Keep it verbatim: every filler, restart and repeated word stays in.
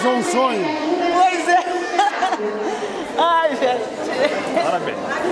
realizou um sonho. Pois é. Ai, gente. Parabéns.